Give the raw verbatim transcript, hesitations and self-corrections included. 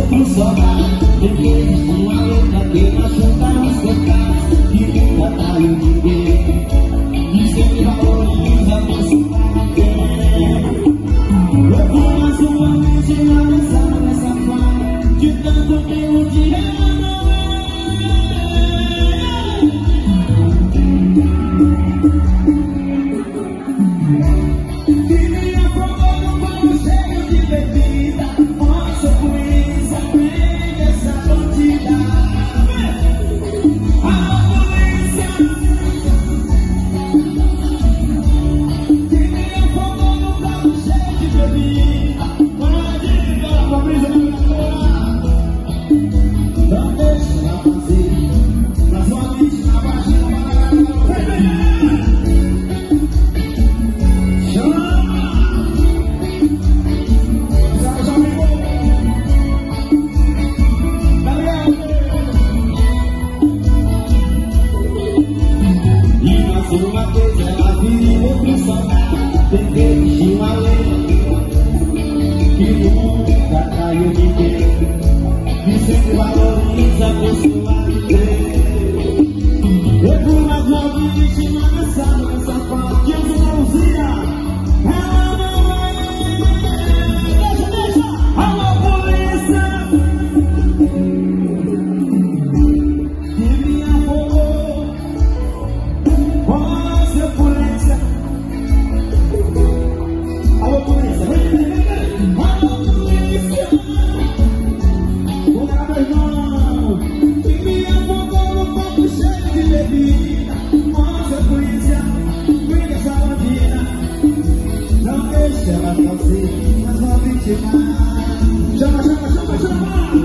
outro soldado. Depois uma letra que machuca os pecados, que nunca traiu ninguém, e sempre valoriza por sua mulher. Eu vou mais uma vez e lá nessa, nessa fala, de tanto que o dia não é. E me afogou no copo cheio de bebida, nossa polícia, prende essa bandida. Alô polícia! E me afogou no copo cheio de bebida, pode ligar pra brisa na minha porra. Não deixa ela fazer, mas uma mente na vagina, uma vez ela vira outro soldado, tem de uma lei que nunca traiu ninguém, que sempre valoriza por sua vida. Eu fui mais novo e vítima nessa, nessa parte, eu sou Luzia. Ela não é, deixa, deixa, alô polícia. Que me afogou. Polícia, polícia. Alô, polícia. Vem, vem, vem, vem. Alô, polícia. Vou dar meu irmão. Que me afogou no copo cheio de bebida. Nossa, polícia. Cuida essa bandida. Não deixe ela fazer mais uma vítima. Chama, chama, chama, chama.